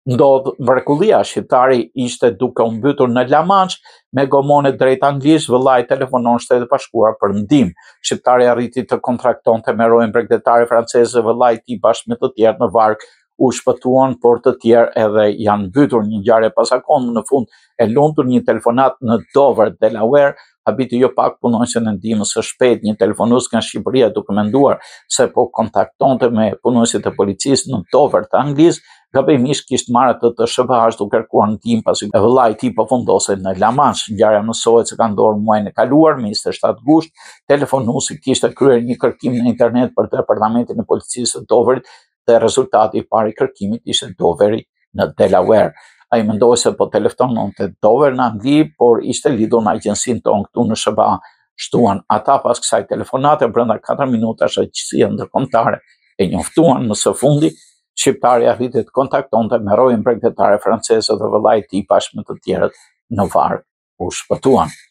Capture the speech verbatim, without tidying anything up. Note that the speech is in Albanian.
ndodh mrekullia, shqiptari ishte duke u mbytur në La Manche me gomone drejt Anglisë, vëllai telefonon Shtetet e Bashkuara për ndihmë. Shqiptari arriti të kontraktonte me rojën bregdetare franceze, vëllai i tij bashkë me të tjerë në varg u shpëtuan, por të tjerë edhe janë mbytur. Një ngjarje posaçme në fund e lumtur, një telefonat në Dover, Delaware, habiti jo pak punonjëse në ndihmës së shpejtë, një telefonues nga Shqipëria duke menduar se po kontaktonte me punonjësit e policisë në Dover të Anglisë, gabimisht kishte marrë atë të S B A-s duke kërkuar ndihmë pasi vëllai i tij po fundosej në La Manche. Ngjarja mësohet se ka ndodhur muajin e kaluar, me njëzet e shtatë gusht. Telefonuesi kishte kryer një kërkim në internet për departamentin e policisë të Doverit dhe rezultati i parë i kërkimit ishte Doveri në Delaware. Ai mendoi se po telefononte Dover në Angli, por ishte lidhur me agjencinë tonë këtu në S B A. Shtuan ata pas kësaj telefonate, brenda katër minutash agjencia ndërkombëtare e njoftuan. Më së fundi, shqiptari arriti të kontaktonte me rojën bregdetare franceze dhe vëllai i tij bashkë me të tjerët në varg u shpëtuan.